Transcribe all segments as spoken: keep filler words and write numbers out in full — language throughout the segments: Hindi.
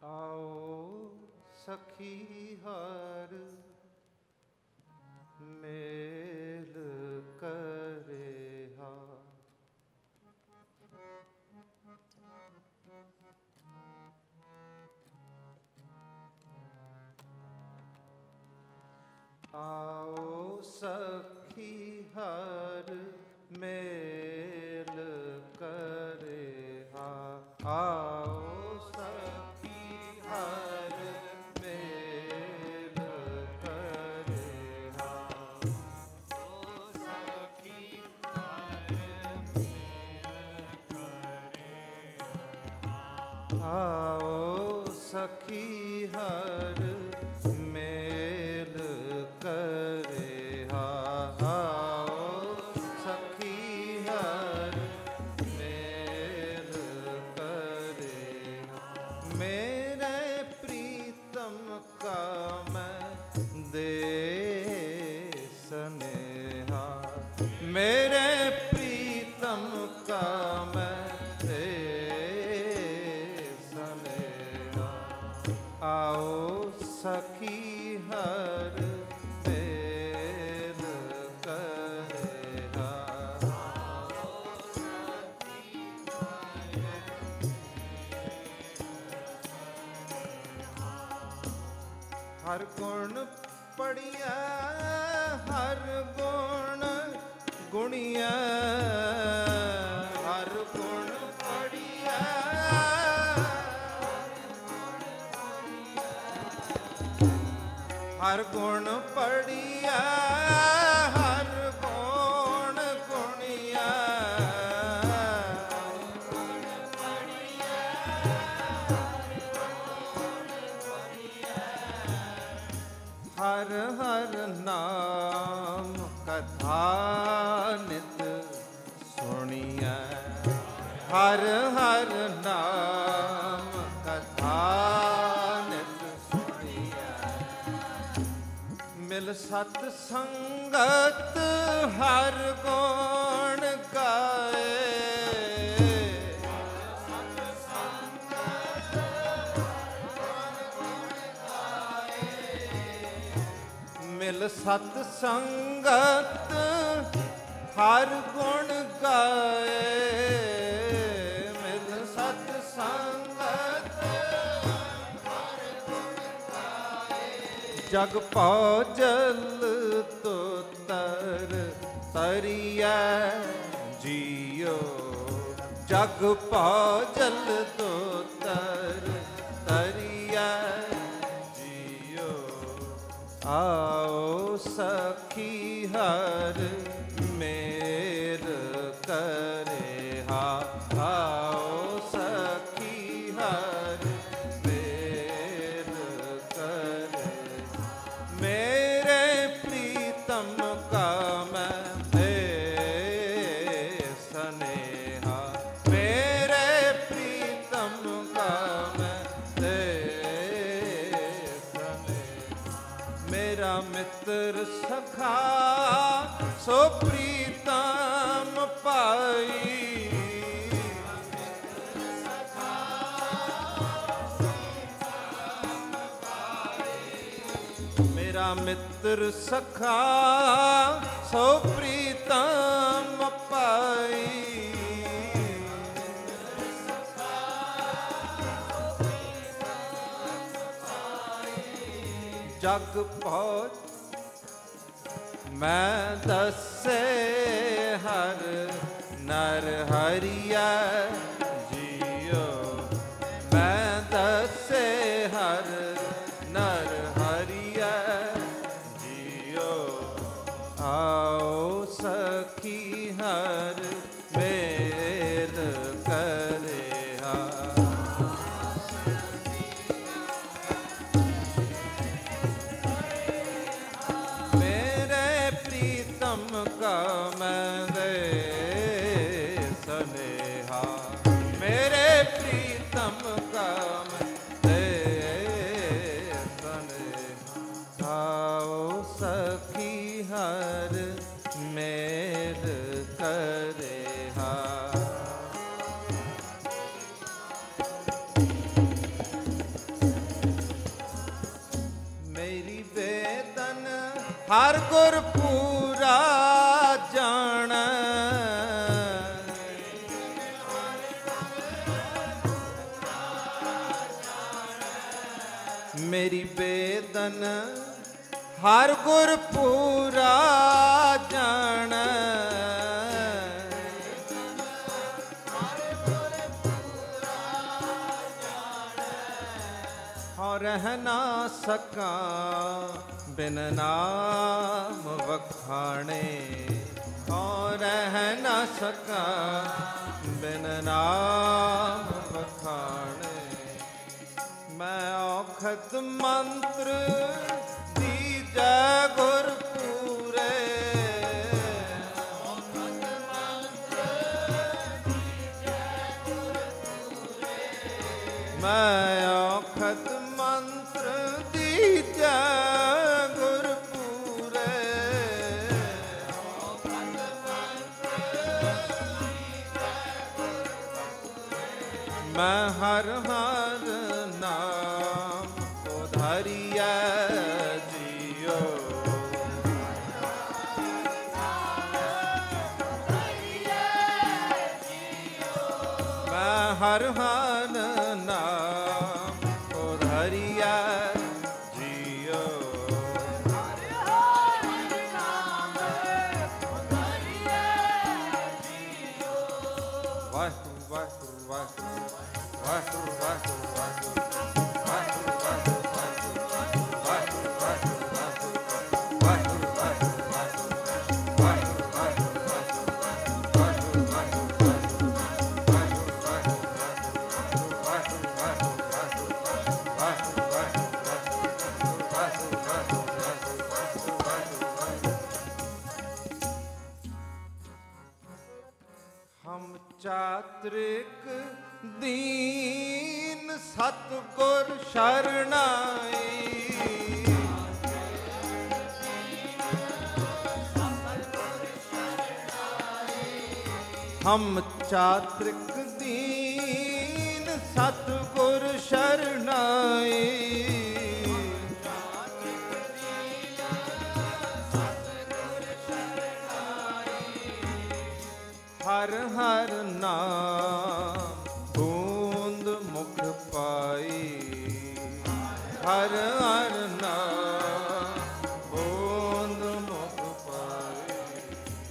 आओ सखी हर मेल करे हा। आओ सखी हर मेल करे हा। आओ सखी हर मेल करे हा। आओ सखी हर मेल करे हा। आओ सखी हर मेल करे हा। आओ सखी हर मेल करे हा। मेरे प्रीतम का मैं दे स्नेहा। मेरे प्रीतम का मैं दे स्नेहा। आओ सखी हर मेल करे हा। हर गुण पढ़िया हर गुण गुणिया। हर गुण पढ़िया हर गुण पढ़िया हर गुण गुणिया। हर हर नाम कथा नित सुनिया। हर हर नाम कथा नित सुनिया। मिल सत संगत हर गुण गाए। मिल सत संगत हर गुण गाए। मिल सत संगत हर गुण गाए। जग पाओ जल तो तर तरिया जियो। जग पाओ जल तो तर तरिया जियो। आओ सखी हर मेल करे हा। आओ सखी हर मेल करे। मेरे प्रीतम का मैं दे स्नेहा। मेरे प्रीतम का मैं दे स्नेहा। मेरा मित्र सखा सो प्रीतम पाई। मेरा मित्र सखा सो प्रीतम पाई। जग पहुँच मैं दसे हर नर हरिया जियो। मैं दसे हर नर हरिया जियो। आओ सखी हर मेल करे हा। का मैं दे स्नेहा। मेरे प्रीतम का मैं दे स्नेहा। आओ सखी हर मेल करे हा। ਹਰ ਗੁਰ ਪੂਰਾ ਜਾਣੈ। ਮੇਰੀ ਬੇਦਨ ਹਰ ਗੁਰ ਪੂਰਾ ਜਾਣੈ। ਹਉ ਰਹਿ ਨਾ ਸਕਾਂ ਬਿਨ ਨਾਮ ਵਖਾਣੇ। ਹਉ ਰਹਿ ਨਾ ਸਕਾਂ ਬਿਨ ਨਾਮ ਵਖਾਣੇ। ਮੈਂ ਔਖਦ ਮੰਤਰ ਦੀਜੈ ਗੁਰ ਪੂਰੇ। ਔਖਦ ਮੰਤਰ ਦੀਜੈ ਗੁਰ ਪੂਰੇ। ਮੈਂ ਔਖਦ ਮੰਤਰ ਦੀਜੈ ਗੁਰ ਪੂਰੇ। ਔਖਦ ਮੰਤਰ ਦੀਜੈ ਗੁਰ ਪੂਰੇ। ਮੈਂ ਹਰ ਹਰ ਨਾਮ ਉਧਾਰੀਐ ਜੀਓ। ਮੈਂ ਹਰ ਹਰ ਨਾਮ ਉਧਾਰੀਐ ਜੀਓ। ਵਾਹਿਗੁਰੂ ਵਾਹਿਗੁਰੂ ਵਾਹਿਗੁਰੂ ਵਾਹਿਗੁਰੂ ਵਾਹਿਗੁਰੂ ਵਾਹਿਗੁਰੂ। ਹਮ ਚਾਤ੍ਰਿਕ ਦੀਨ ਸਤਿਗੁਰ ਸ਼ਰਣਾਈ। ਹਮ ਚਾਤ੍ਰਿਕ ਦੀਨ ਸਤਿਗੁਰ ਸ਼ਰਣਾਈ। ਹਰ ਹਰ ਨਾਮ ਬੂੰਦ ਮੁਖ ਪਾਈ। ਹਰ ਹਰ ਨਾਮ ਬੂੰਦ ਮੁਖ ਪਾਈ।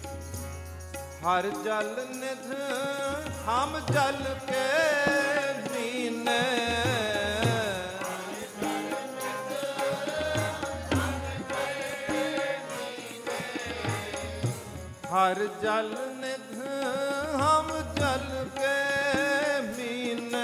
ਹਰ ਜਲ ਨਿਧ ਹਮ ਜਲ ਕੇ ਮੀਨੈ। ਹਰ ਜਲ ਨਿਧ ਹਮ ਜਲ ਕੇ ਮੀਨੈ।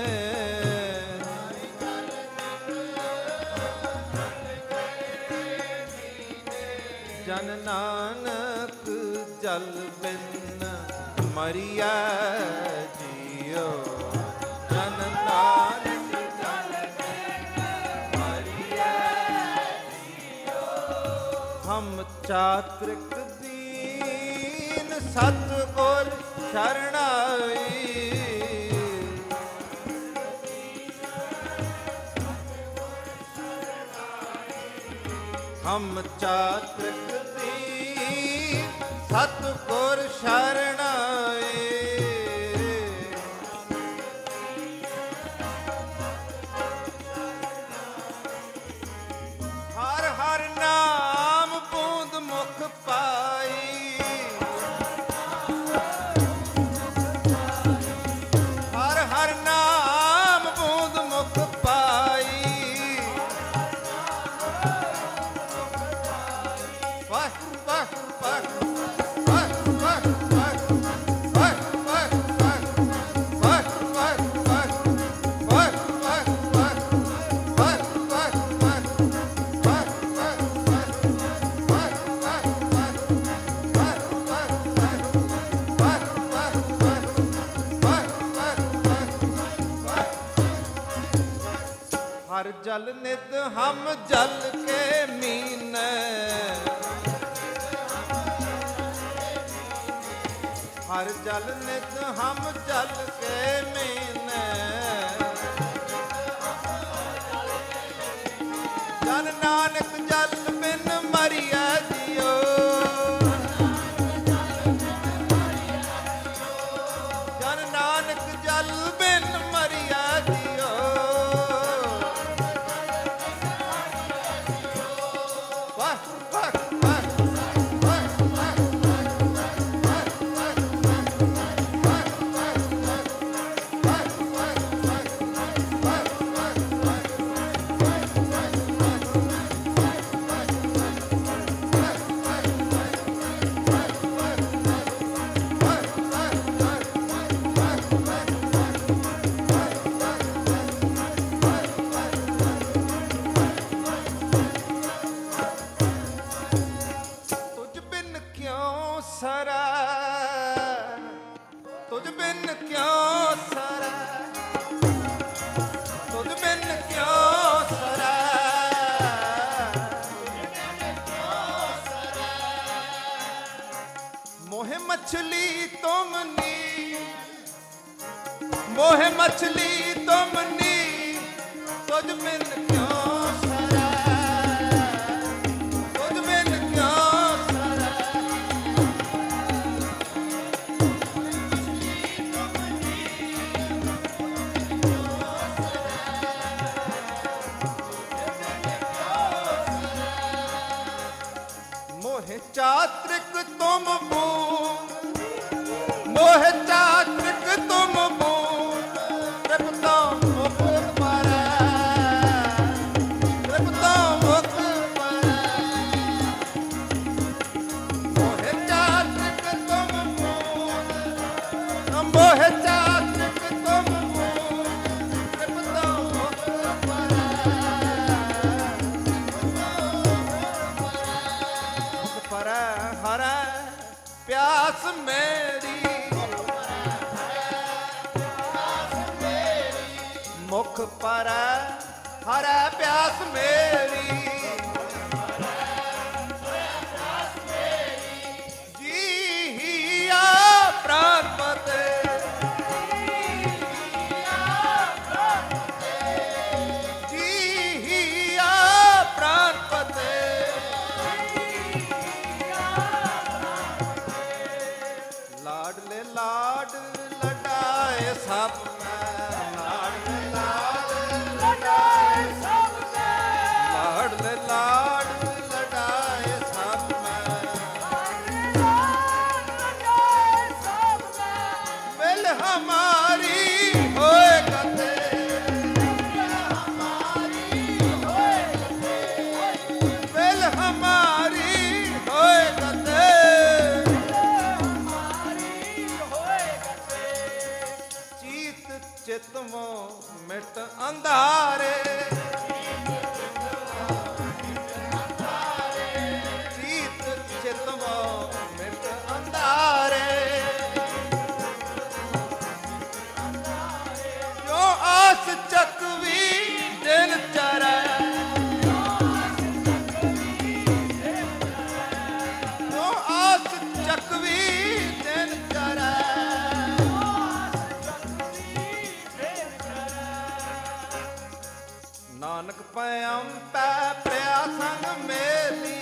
ਜਨ ਨਾਨਕ ਜਲ ਬਿਨ ਮਰੀਐ ਜੀਓ। ਜਨ ਨਾਨਕ ਜਲ ਬਿਨ ਮਰੀਐ ਜੀਓ। ਹਮ ਚਾਤ੍ਰਿਕ ਸਤਿਗੁਰ ਸ਼ਰਣਾਈ। ਹਮ ਚਾਤ੍ਰਿਕ ਦੀਨ ਸਤਿਗੁਰ ਸ਼ਰਣਾਈ। ਹਰ ਹਰ ਨਾਮ ਬੂੰਦ ਮੁਖ ਪਾਈ। ਹਰ ਜਲ ਨਿਤ ਹਮ ਜਲ ਕੇ ਮੀਨੈ। ਹਰ ਜਲ ਨਿਤ ਹਮ ਜਲ ਕੇ ਮੀਨੈ। ਜਨ ਨਾਨਕ ਜਲ ਬਿਨ ਮਰੀਐ मछली तुम नी तुझ बिन क्यों सरै, तुझ बिन क्यों सरै। मोहे चात्रिक तुम बूंद, मोहे चात्रिक तुम बूंद, तृप्तो मुख परै, तृप्तो मुख परै। मोहे चात्रिक तुम बूंद, मोहे चात्रिक तुम बूंद, तृप्तो मुख परै। परै हरै प्यास मेरी, मुख परै हरै प्यास मेरी। जी हिया प्राणपते, जी हिया प्राणपते। लाडले लाड लडाए सब में, लाडले लाड लडाए सब में, लाडले लाड लडाए सब में, मिल हमारी होए गते, मिल हमारी होए गते। चितमो मिट अंधारे, चीत चितमो मिट अंधारे। जो आस चकवी दिन चरै, जो आस चकवी दिन चरै। नानक पयम पै प्रया संग मेली,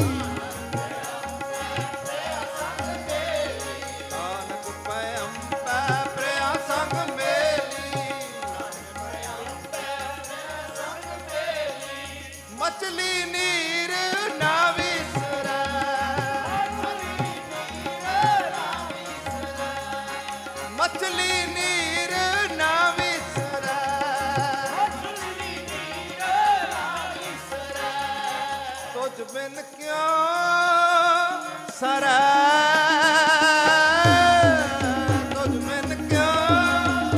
नानक पयम पै प्रया संग मेली। मछली नीर ना विसरै, मछली नीर ना विसरै। तुझ बिन क्यों सरै, तुझ बिन क्यों,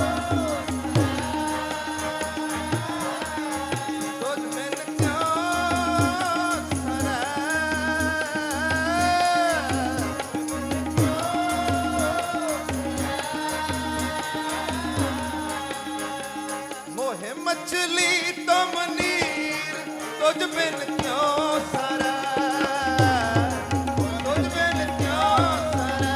तुझ बिन क्यों सरै। मोहे मछली तुम नीर तुझ बिन क्यों सरै, तुझ बिन क्यों सरै।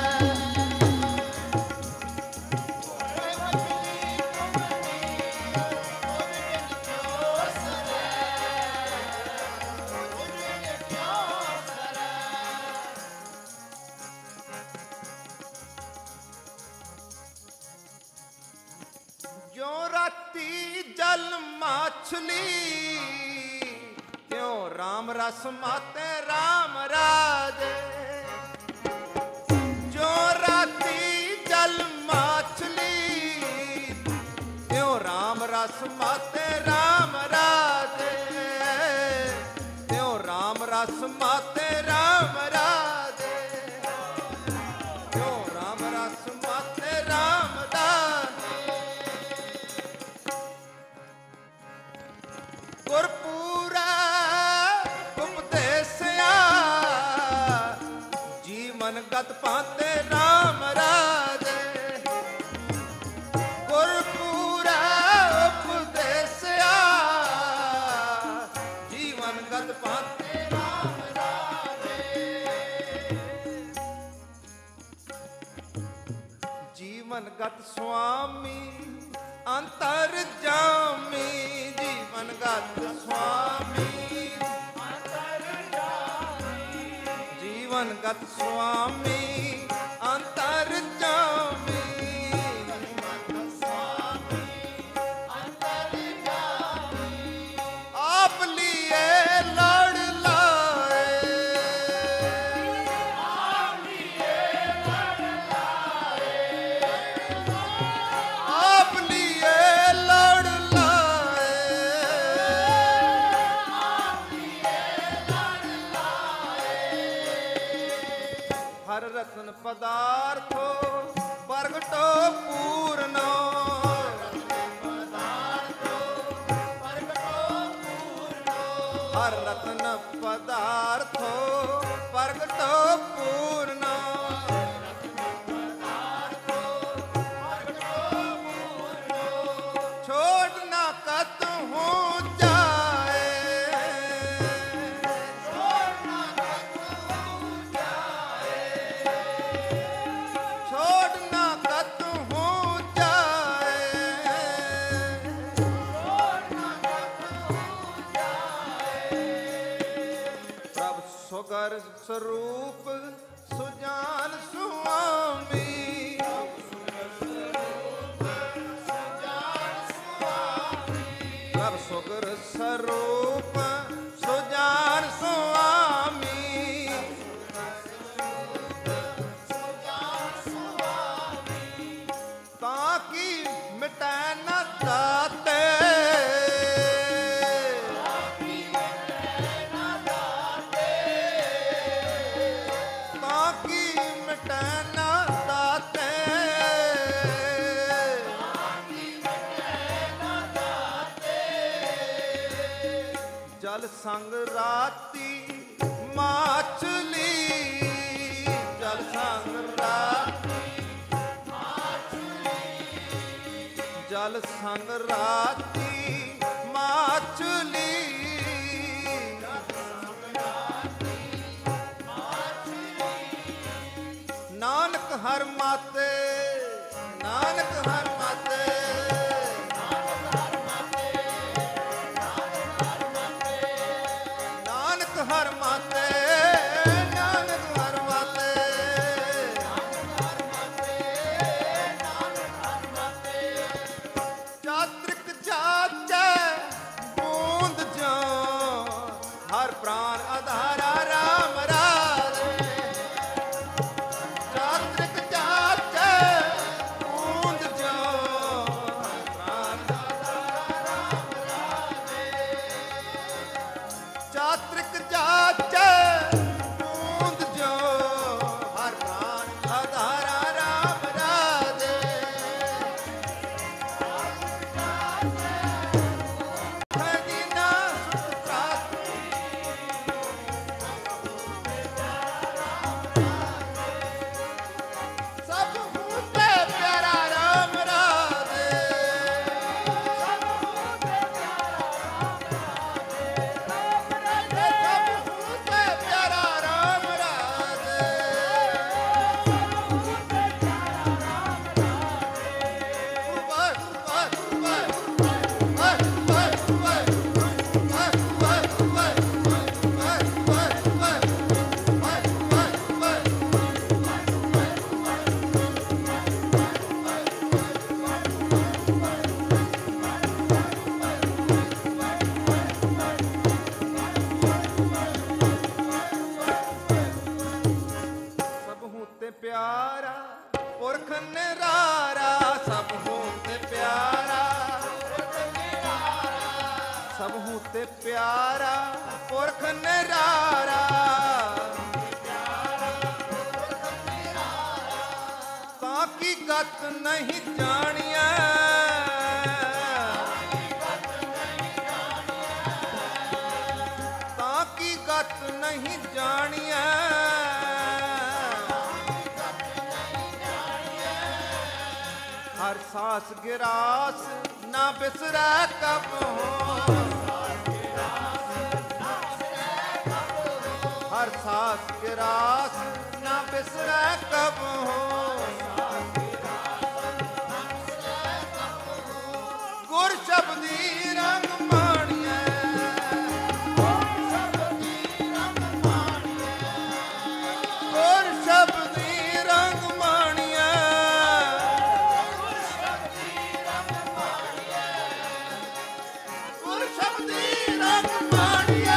जो राती जल माछली, क्यों राम रस माते राम राजे। जो राती जल माछली, क्यों राम रस माते राम राजे, क्यों राम रस माते राम राजे, क्यों राम रस माते राम राजे। गुरपूरा उपदेसिया, जीवन गत पाते राम राजे। गुरपूरा उपदेसिया, जीवन गत पाते राम राजे। जीवन गत स्वामी ਅੰਤਰ ਜਾਮੀ ਜੀਵਨ ਗਤ ਸੁਆਮੀ ਅੰਤਰ ਜਾਮੀ ਜੀਵਨ ਗਤ ਸੁਆਮੀ ਅੰਤਰ ਜਾਮੀ ਆਪ ਲੀਏ ਲੜ ਲਾਏ ਆਪ ਲੀਏ ਲੜ ਲਾਏ ਆਪ ਲੀਏ ਲੜ ਲਾਏ ਆਪ ਲੀਏ ਲੜ ਲਾਏ ਹਰ ਰਤਨ ਪਦਾਰਥੋ ਪ੍ਰਗਟੋ ਪੂਰਨੋ ਹਰ ਰਤਨ ਪਦਾਰਥੋ ਪ੍ਰਗਟੋ ਪੂਰਨਾ ਛੋੜ ਨਾ ਕਤਹੂ ਜਾਏ ਛੋੜ ਨਾ ਕਤਹੂ ਜਾਏ ਛੋੜ ਨਾ ਕਤਹੂ ਜਾਏ ਸੁਗਰ ਸਰੂਪ ਸੁਜਾਨ ਸੁਆਮੀ ਪ੍ਰਭ ਸੁਗਰ ਸਰੂਪ ਸੁਜਾਨ ਸੁਆਮੀ ਤਾਂ ਕਿ ਮਿਟੈ ਨਾ ਦਾਤੇ ਜਲ ਸੰਗ ਰਾਤੀ ਮਾਛਲੀ ਜਲ ਸੰਗ ਰਾਤੀ ਮਾਛਲੀ ਜਲ ਸੰਗ ਰਾਤੀ ਮਾਛਲੀ ਨਾਨਕ ਹਰ ਮਾਤੇ ਨਾਨਕ ਹਰ ਮਾਤੇ ਹਰ ਮਾਤੇ ਨਾਨਕ ਹਰ ਮਾਤੇ ਚਾਤ੍ਰਿਕ ਚਾਚੈ ਬੂੰਦ ਜੋ ਹਰ ਪ੍ਰਾਨ ਆਧਾਰਾ ਰਾਮ ਰਾਧੇ ਚਾਤ੍ਰਿਕ ਚਾਚੈ ਬੂੰਦ ਜੋ ਹਰ ਪ੍ਰਾਨ ਆਧਾਰਾ ਰਾਮ ਰਾਧੇ ਚਾਤ੍ਰਿਕ ਚਾਚੈ ਬੂੰਦ ਜੋ ਹਰ ਪ੍ਰਾਨ ਆਧਾਰਾ ਰਾਮ ਰਾਧੇ ਖਦੀਨਾ ਸੁਤ ਪ੍ਰਾਤੀ ਸਭ ਹੂਤੇ ਪਿਆਰਾ ਰਾਮ ਰਾਧੇ ਪਿਆਰਾ ਪੁਰਖ ਨਿਰਾਰਾ ਸਭ ਹੂਤੇ ਪਿਆਰਾ ਸਭ ਹੂਤੇ ਪਿਆਰਾ ਪੁਰਖ ਨਿਰਾਰਾ ਤਾਂ ਕੀ ਗਤ ਨਹੀਂ ਜਾਣੀਐ ਤਾਂ ਕੀ ਗਤ ਨਹੀਂ ਜਾਣੀਐ ਹਰ ਸਾਸ ਗਿਰਾਸ ਨਾ ਬਿਸਰੈ ਕਬਹੁ ਹਰ ਸਾਸ ਗਿਰਾਸ ਨਾ ਬਿਸਰੈ ਕਬਹੁ ਸ਼ਬਦੀ ਰੰਗ ਮਾਣੀਐ, ਗੁਰ ਸ਼ਬਦੀ ਰੰਗ ਮਾਣੀਐ, ਗੁਰ ਸ਼ਬਦੀ ਰੰਗ ਮਾਣੀਐ, ਗੁਰ ਸ਼ਬਦੀ ਰੰਗ ਮਾਣੀਐ, ਗੁਰ ਸ਼ਬਦੀ ਰੰਗ ਮਾਣੀਐ,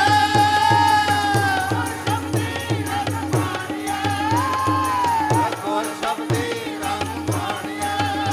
ਗੁਰ ਸ਼ਬਦੀ ਰੰਗ ਮਾਣੀਐ,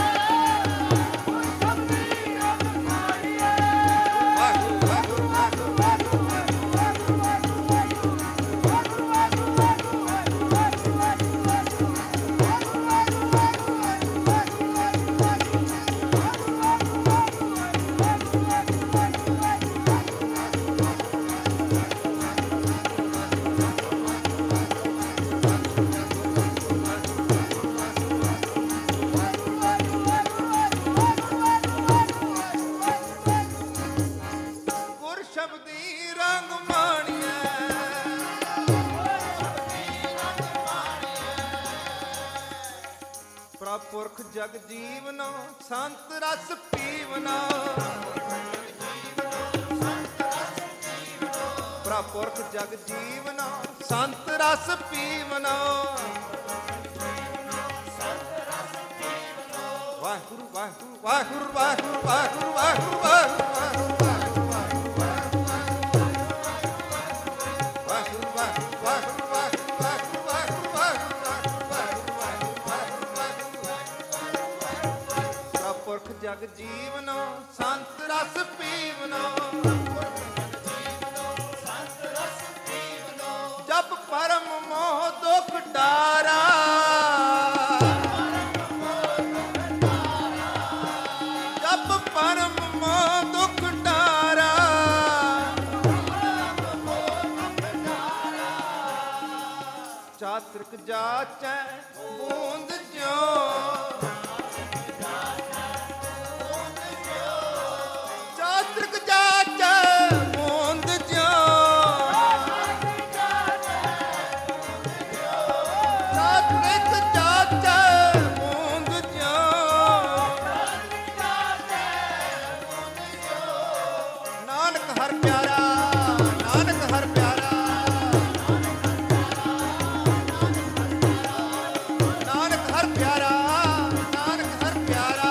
ਗੁਰ ਸ਼ਬਦੀ ਰੰਗ ਮਾਣੀਐ, ਪ੍ਰਭ ਪੁਰਖ ਜਗ ਜੀਵਨੋ ਸੰਤ ਰਸ ਪੀਵਨੋ, ਪ੍ਰਭ ਪੁਰਖ ਜਗ ਜੀਵਨੋ ਸੰਤ ਰਸ ਪੀਵਨੋ, ਵਾਹਿਗੁਰੂ ਵਾਹਿਗੁਰੂ ਵਾਹਿਗੁਰੂ ਵਾਹਿਗੁਰੂ ਵਾਹਿਗੁਰੂ ਵਾਹਿਗੁਰੂ ਵਾਹਿਗੁਰੂ ਪੁਰਖ ਜਗ ਜੀਵਨੋ ਸੰਤ ਰਸ ਪੀਵਨੋ, ਜਪ ਪਰਮ ਮੋਹ ਦੁਖ ਡਾਰਾ, ਜਪ ਪਰਮ ਮੋਹ ਦੁਖ ਡਾਰਾ, ਚਾਤ੍ਰਿਕ ਜਾਚੈ ਬੂੰਦ ਜਿਉ, ਚਾਤ੍ਰਿਕ ਜਾਚੈ ਬੂੰਦ ਜਿਉ, ਚਾਤ੍ਰਿਕ ਜਾਚੈ ਬੂੰਦ ਜਿਉ, ਨਾਨਕ ਹਰ ਪਿਆਰਾ, ਨਾਨਕ ਹਰ ਪਿਆਰਾ, ਨਾਨਕ ਹਰ ਪਿਆਰਾ, ਨਾਨਕ ਹਰ ਪਿਆਰਾ,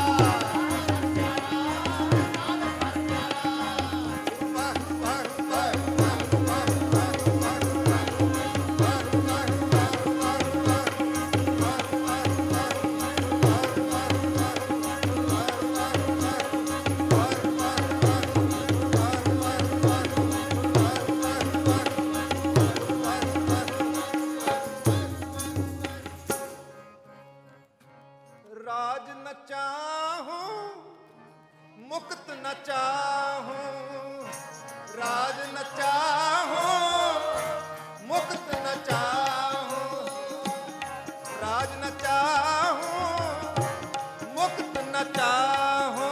ਰਾਜ ਨ ਚਾਹੂੰ ਮੁਕਤ ਨ ਚਾਹੂੰ, ਰਾਜ ਨ ਚਾਹੂੰ ਮੁਕਤ ਨ ਚਾਹੂੰ, ਰਾਜ ਨ ਚਾਹੂੰ ਮੁਕਤ ਨ ਚਾਹੂੰ,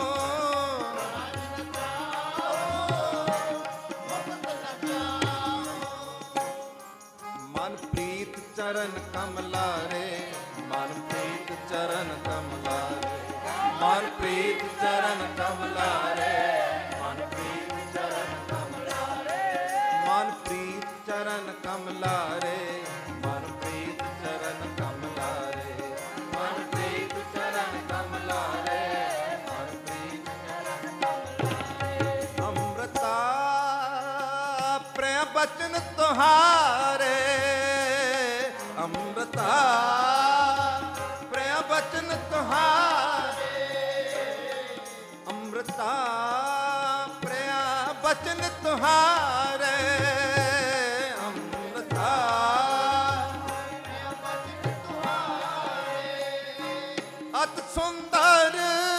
ਮਨ ਪ੍ਰੀਤ ਚਰਨ ਕਮਲਾਰੇ, ਮਨ ਪ੍ਰੀਤ ਚਰਨ ਕਮਲਾਰੇ, ਮਨ ਪ੍ਰੀਤ ਚਰਨ ਕਮਲਾਰੇ, ਮਨ ਪ੍ਰੀਤ ਚਰਨ ਕਮਲਾਰੇ, ਮਨ ਪ੍ਰੀਤ ਚਰਨ ਕਮਲਾਰੇ, ਮਨ ਪ੍ਰੀਤ ਚਰਨ ਕਮਲਾਰੇ, ਮਨ ਪ੍ਰੀਤ ਚਰਨ ਕਮਲਾਰੇ, ਮਨ ਪ੍ਰੀਤ ਚਰਨ ਕਮਲਾਰੇ, ਅੰਮ੍ਰਿਤਾ ਪ੍ਰੇਮ ਬਚਨ ਤੁਹਾਰੇ, ਅੰਮ੍ਰਿਤਾ ਪ੍ਰੇਮ ਬਚਨ ਤੁਹਾਰੇ, ਅੰਮ੍ਰਿਤਾ ਪ੍ਰੇਮ ਬਚਨ ਤੁਹਾਰੇ, ਅੰਮ੍ਰਿਤਾ ਪ੍ਰੇਮ ਬਚਨ ਤੁਹਾਰੇ, ਅਤ ਸੁੰਦਰ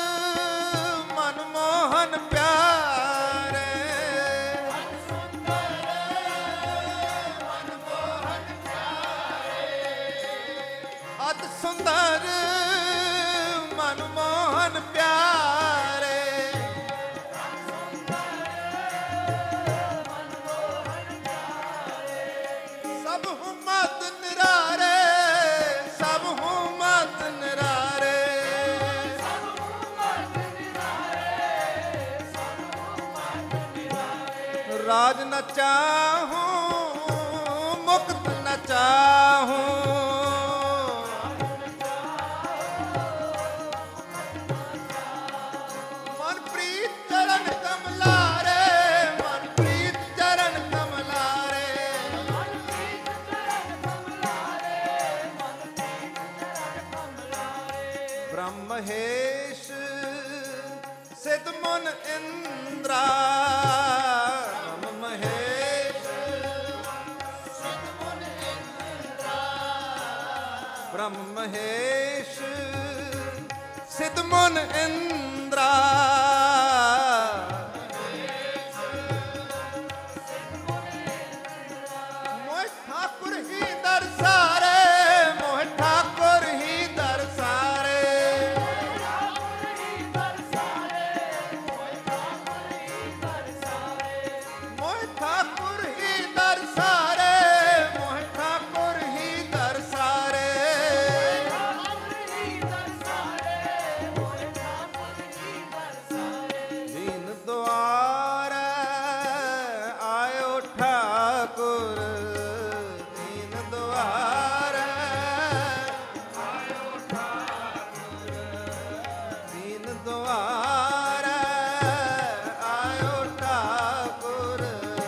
ਮਨਮੋਹਨ ਪਿਆਰੇ, ਅਤ ਸੁੰਦਰ ਮਨਮੋਹਨ ਪਿਆਰੇ, राज न चाहूं मुक्त न चाहूं, मन प्रीत चरण कमलारे, मन प्रीत चरण कमलारे, ब्रह्महेश सिद्ध मुन इंद्रा, ब्रह्महेश सिद्ध मुन इंद्रा, मोह ठाकुर ही दरसारे, मोह ठाकुर ही दरसारे, मोह ठाकुर ही दरसारे, मोह ठाकुर ही दरसारे, दीन द्वार आयो ठाकुर, दीन द्वार आयो ठाकुर, दीन द्वार आयो ठाकुर,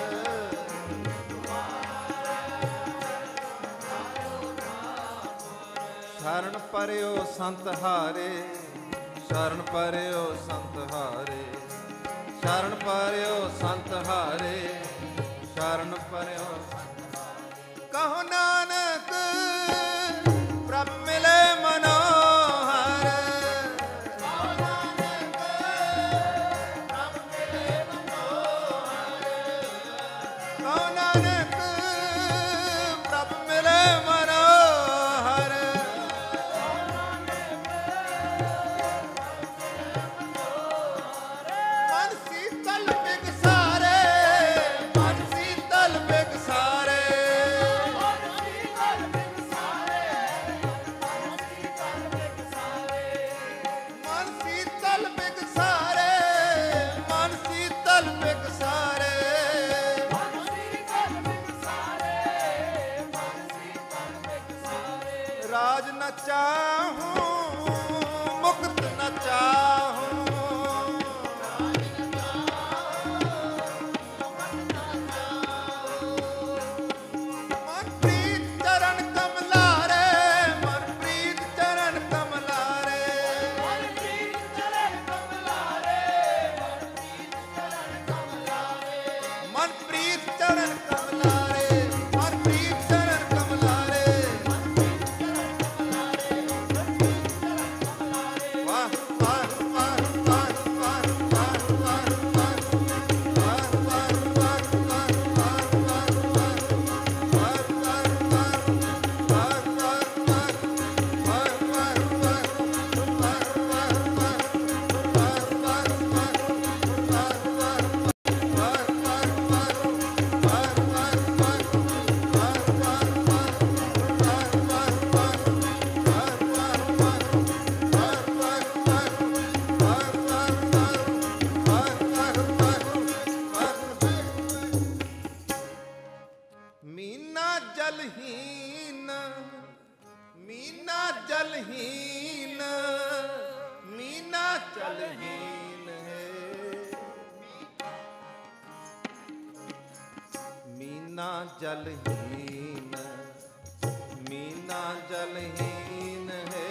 शरण पर्यो संत हारे, शरण पर्यो संत हारे, शरण पर्यो संत हारे, शरण पर्यो संत हारे, कहो नानक प्रभु मिले मनोहर, कहो नानक प्रभु मिले मनोहर, कहो नानक प्रभु मिले मनोहर, मन शीतल बिगसारे, मन शीतल बिगसारे, मन शीतल बिगसारे, मन शीतल बिगसारे, राज न चाहूं मुक्त न चाहूं, मन प्रीत चरण कमलारे, मन प्रीत चरण कमलारे, मन प्रीत चरण कमलारे, मन प्रीत चरण कमलारे, मन प्रीत चरण कमलारे, वाह वाह वाह वाह वाह वाह वाह वाह वाह वाह वाह वाह मीना जलहीन, मीना जलहीन, मीना जलहीन है, मीना जलहीन, मीना जलहीन है,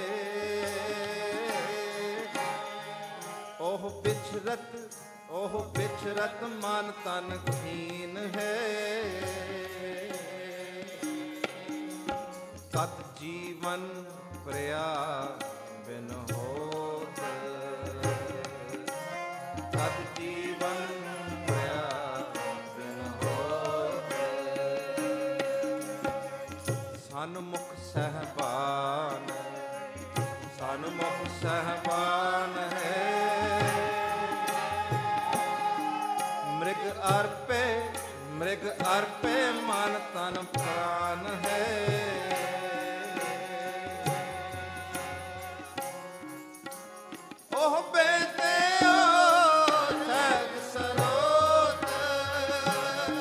ओह बिछरत, ओह बिछरत मन तन हीन है, सत जीवन प्रया बिन होत, सत जीवन प्रया बिन होत, सन्मुख सहबान, सन्मुख सहबान है, मृग अर्पे, मृग अर्पे मन तन प्राण है, ओह बेते ओ सग सरोत,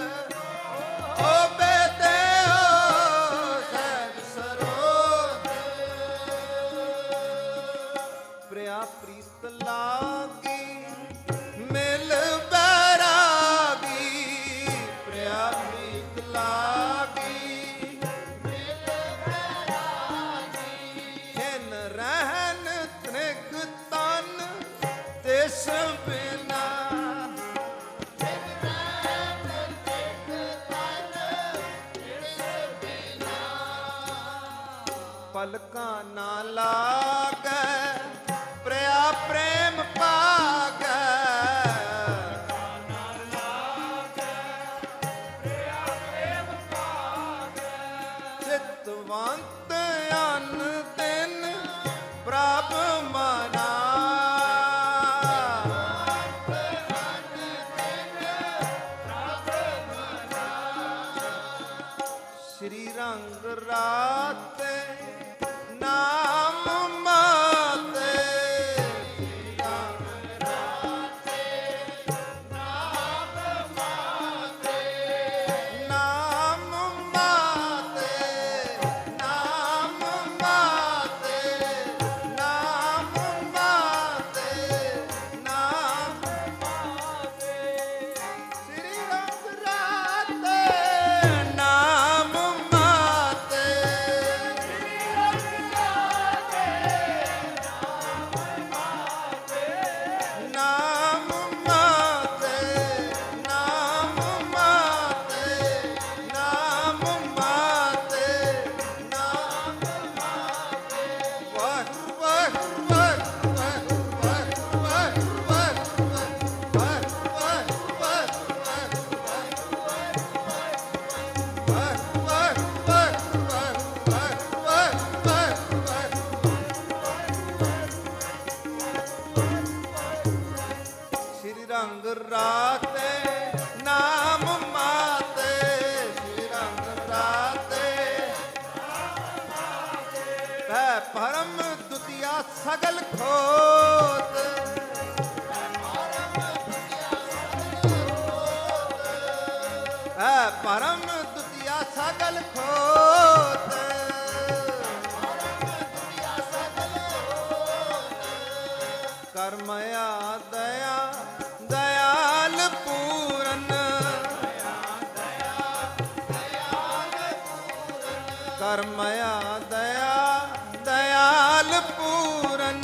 ठिकाना ना लागे, प्रिया प्रेम पागे। चितवंत अन दिन प्रभ मना, श्री रंग राते नाम माते, नाम माते, नाम माते, नाम माते, नाम माते, श्री रंग राते नाम माते, नाम माते, नाम माते, नाम माते, नाम माते। वाह वाह वाह वाह वाह वाह वाह वाह वाह वाह श्री रंग राते नाम माते, श्री रंग राते है परम दुतिया सगल खोत, है परम दुतिया सगल खोत, कर्मया दया दयाल पूरन, कर्मया दया दयाल पूरन,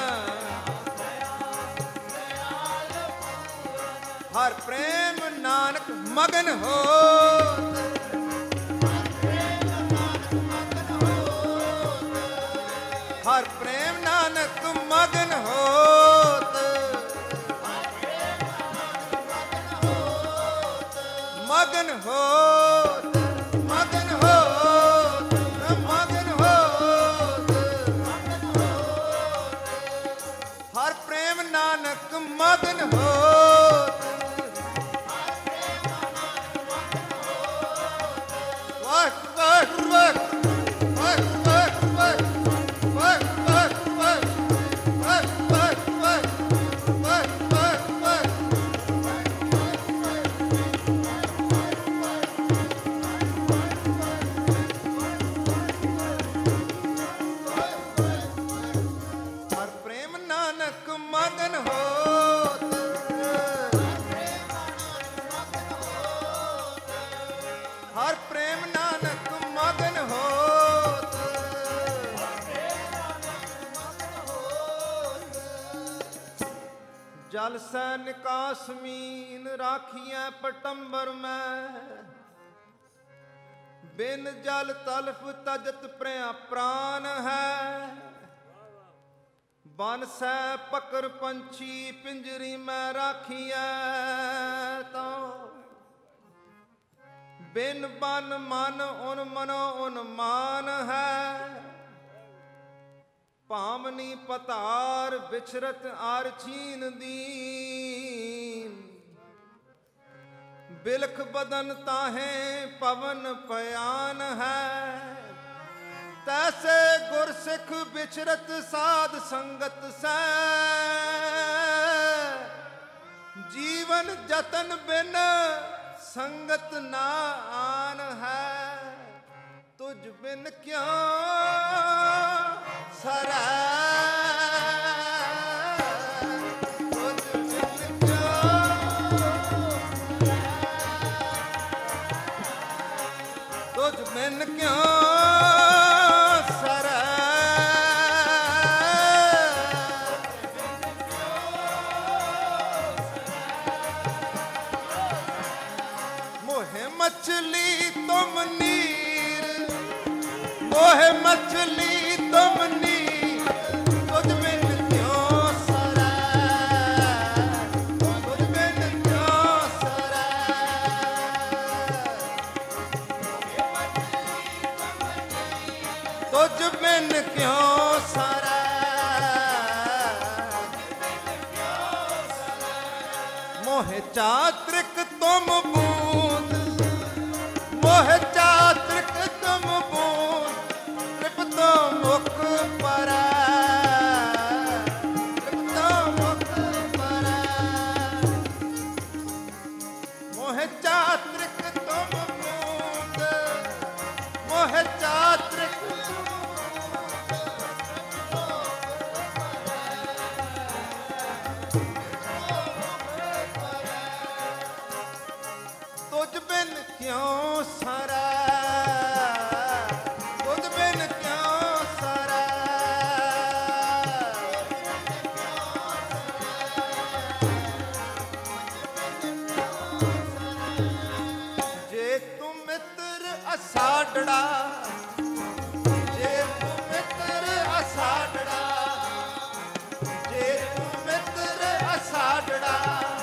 हर प्रेम नानक मगन हो, हर प्रेम नानक मगन होत, मगन होत, मगन होत, मगन होत, हर प्रेम नानक मगन होत, वाह वाह वाह वाह वाह वाह वाह वाह वाह वाह वाह वाह वाह वाह वाह। हर प्रेम नानक मगन होत, हर प्रेम नानक मगन होत, जल सै निकास मीन राखिए पटंबर में, बिन जल तलफ तजत प्रिया प्राण है, बन सै पकर पंछी पिंजरी में राखिए तो, बिन बन मन उन मनो उन मान है, पामनी पतार बिछरत आर चीन दीन, बिलख बदन ताहे पवन पयान है, तैसे गुरसिख बिछरत साध संगत से, जीवन जतन बिन संगत ना आन है, तुझ बिन क्यों सरै, तुझ बिन क्यों, तुझ बिन क्यों सरै, मोहे मछली तुम नीर, मोहे मछली तुम क्यों सरै, मोह चात्रिक तुम बूंद, मोह चात्रिक तुम बूंद, तृप्तो मुख परै, तृप्तो मुख परै, मोह चात्रिक तुम बूंद, मोह चात्रिक तुझ बिन क्यों सरै, तुझ बिन क्यों सरै, जे तू मित्र असाडड़ा, जे तू मित्र असाडड़ा, जे तू मित्र असाडड़ा,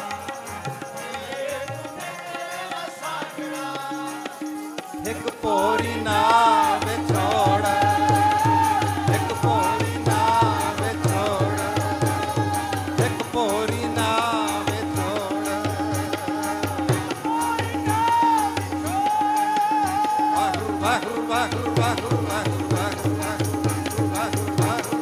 एक पोरी ना विछोड़, एक पोरी ना विछोड़, एक पोरी ना विछोड़, वाहु वाहु वाहु वाहु वाहु वाहु वाहु वाहु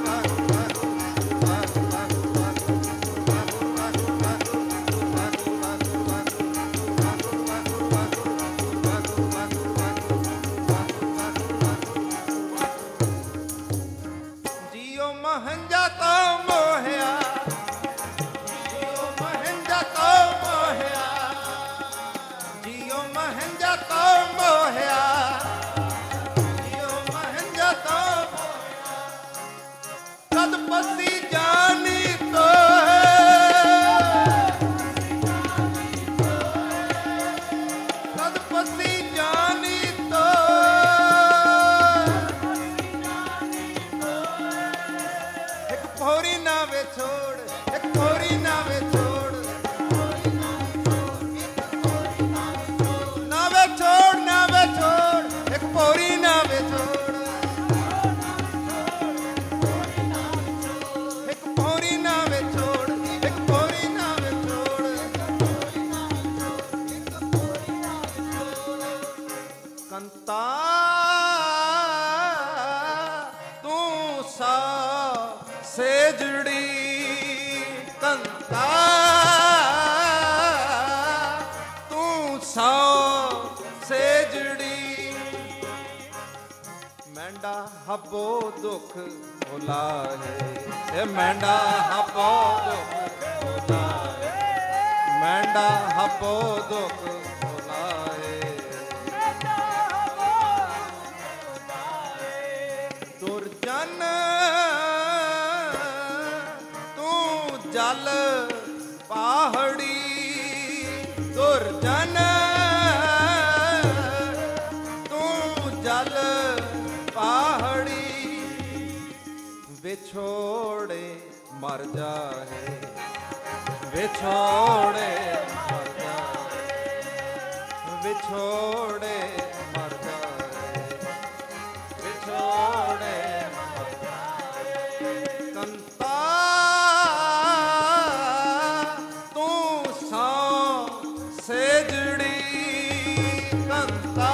जियो महंजा तो मोहिया, जियो महंजा तो मोहिया, जियो महंजा तो मोहिया, जियो महंजा तो मोहिया, कद पसी जानी तो कद पसी जानी तो एक पोरी ना वे छोड़, एक पोरी ना वे छोड़, ना वे छोड़, ना वे छोड़, एक पोरी ना वे छोड़, एक पोरी ना वे छोड़, एक पोरी ना वे छोड़, कंता तू सा सेजड़ी, कंता तू सा सेजड़ी, मैंडा हबो दुख भुलाए, ए मैंडा हबो दुख भुलाए, मैंडा हबो दुख भुलाए, दुर्जन तू जल पहाड़ी, दुर्जन तू जल पहाड़ी, विछोड़े मर जाए, विछोड़े मर जाए, विछोड़े मर जाए, विछोड़े मर जाए, कंता तू सा सेजड़ी, कंता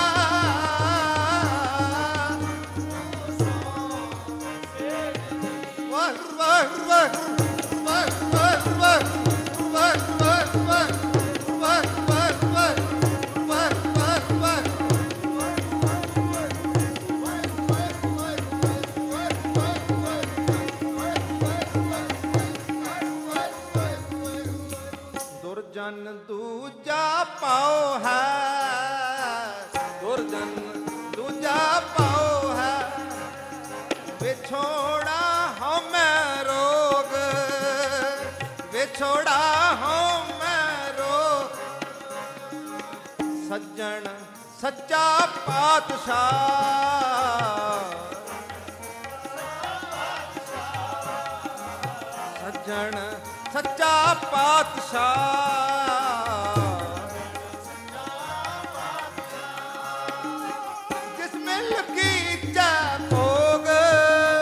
वाह वाह वाह वाह वाह वाह वाह वाह वाह वाह वाह वाह वाह वाह दुर्जन दूजा पाओ है, दुर्जन दूजा पाओ है, विछोड़ा हमें रोग, विछोड़ा हमें रोग, सज्जन सच्चा पातशाह, सज्जन सच्चा पातशाह, जिसमें लगी भोग,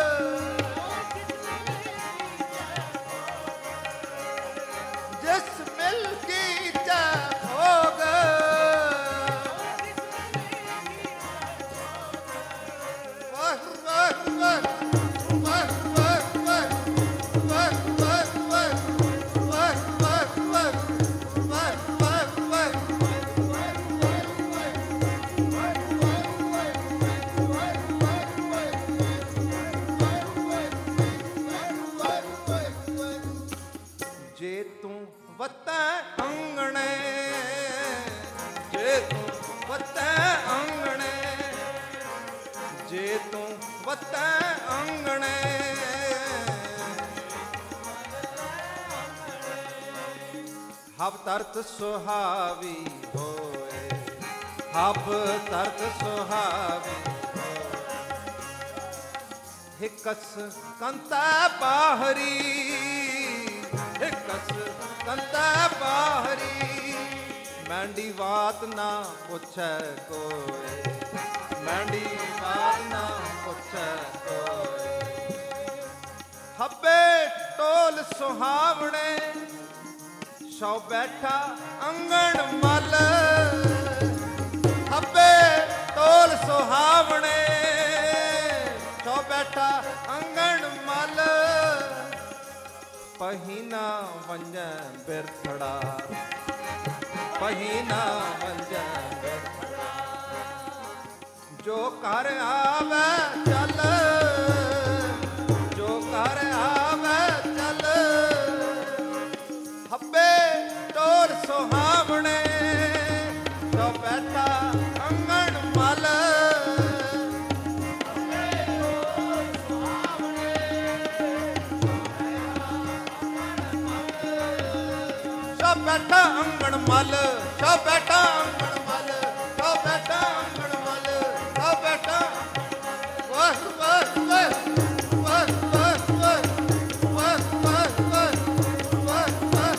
जे तू वतै अंगणे, जे तू वतै अंगणे, हब तरत सुहावी होए, हब तरत सुहावी होए, हिकस कंता बाहरी, हिकस कंता बाहरी, मैंडी बात ना पुछै कोई, मैंडी बात ना पुछै कोई, हब्बे टोल सुहावने, सौ बैठा अंगण मल, हब्बे टोल सुहावने, सौ बैठा अंगण मल, पहीना वंजै बिरथड़ा, पहीना वंजै बिरथड़ा, जो कर आवे चल, जो कर आवे चल, हब्बे टोल सुहावने, तो बैठा अंगण मल, हब्बे टोल सुहावने, तो बैठा अंगण मल, तो बैठा अंगण मल, तो बैठा अंगण मल, तो बैठा वाह वाह वाह वाह वाह वाह वाह वाह वाह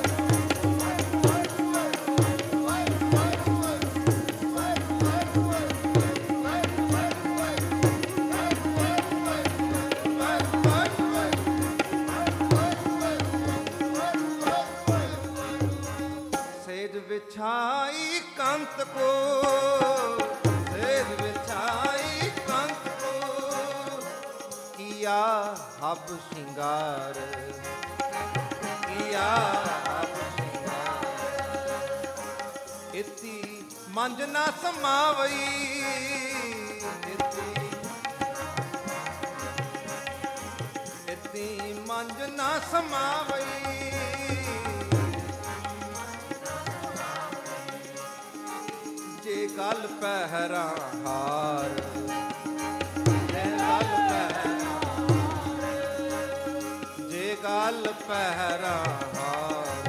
सेज बिछाई कंत को, सेज बिछाई कंत को, किया हब श्रृंगार, किया हब श्रृंगार, इति मंज ना समावई, इति इति मंज ना समावई, जे गल पहरा हार, जे गल पहरा हार, जे गल पहरा हार,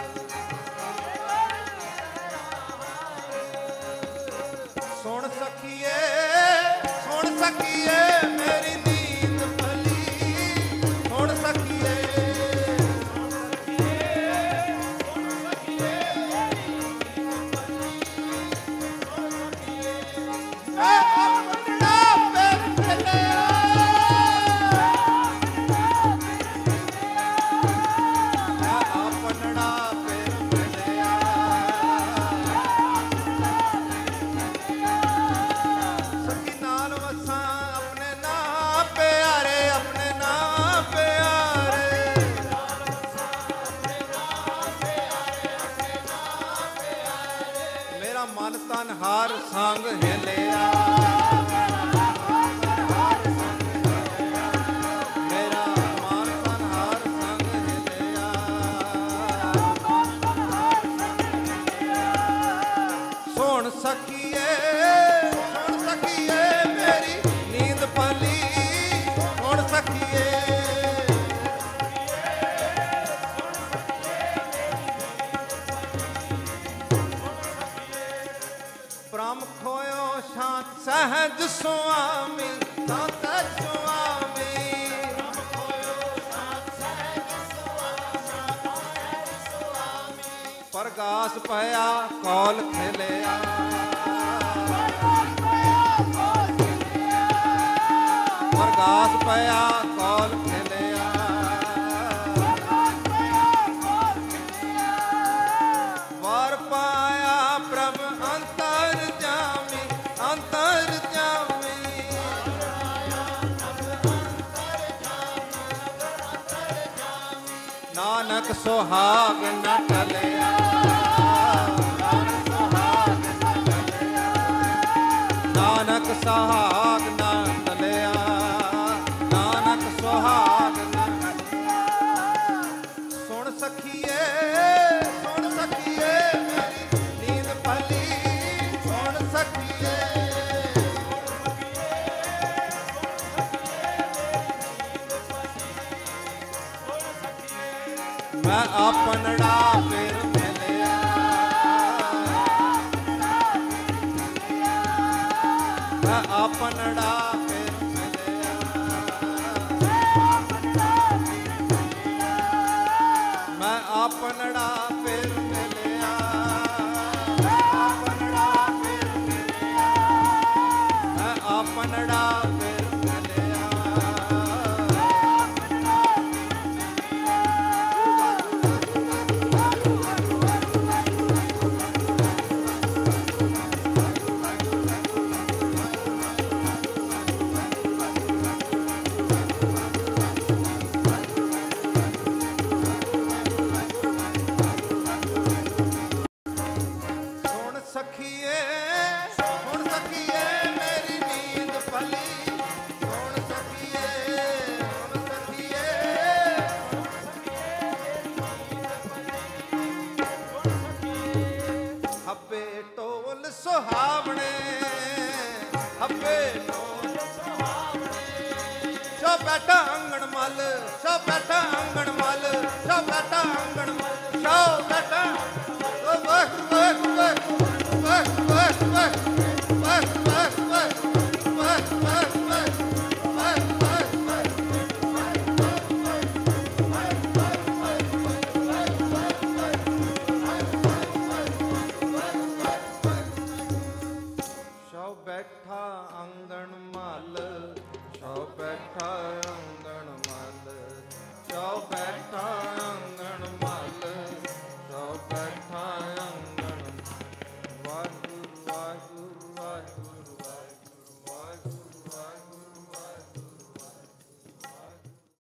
सुन सखिए सुन सखिए मेरी नींद भली, सुन सखिए मन तन हार संग हिलिया, मेरा मन तन हार संग हिलिया, सुन सखिए सुन सखिए मेरी नींद भली, सुन सखिए ब्रह्म खोयो शांत सहज स्वामी, शांत स्वामी, ब्रह्म खोयो शांत सहज स्वामी, प्रकाश पया कौल खिलिया, प्रकाश पया कौल खिलिया, वर पाया प्रभु अंतर जामी, अंतर जामी, नानक सुहाग न टलिया, नानक सुहाग न टलिया, नानक सुहाग न टलिया, सुन सखिए सुन सखिए मेरी नींद भली, ਆਪਨੜਾ ਫਿਰ ਮਿਲਿਆ, ਮੈਂ ਆਪਨੜਾ ਫਿਰ ਮਿਲਿਆ, ਮੈਂ ਆਪਨੜਾ ਫਿਰ ਮਿਲਿਆ, ਆਪਨੜਾ ਫਿਰ ਮਿਲਿਆ, ਮੈਂ ਆਪਨੜਾ ਫਿਰ ਮਿਲਿਆ। ਹੁਣ ਸਖੀਏ, ਹੁਣ ਸਖੀਏ ਮੇਰੀ ਨੀਂਦ ਭਲੀ, ਹੁਣ ਸਖੀਏ, ਹੁਣ ਸਖੀਏ, ਹੱਬੇ ਢੋਲ ਸੁਹਾਵਣੇ, ਹੱਬੇ ਢੋਲ ਸੁਹਾਵਣੇ, ਸੋ ਬੈਠਾ ਆਂਗਣ ਮੱਲ, ਸੋ ਬੈਠਾ ਆਂਗਣ ਮੱਲ, ਸੋ ਬੈਠਾ ਆਂਗਣ ਮੱਲ, ਸੋ ਬੈਠਾ ਓ ਵਾਹ ਵਾਹ ਵਾਹ ਵਾਹ ਵਾਹ ਵਾਹ ਵਾਹ ਵਾਹ ਵਾਹ ਵਾਹ ਵਾਹ ਸੋ ਬੈਠਾ ਆਂਗਣ ਮੱਲ, ਸੋ ਬੈਠਾ ਆਂਗਣ ਮੱਲ, ਸੋ ਬੈਠਾ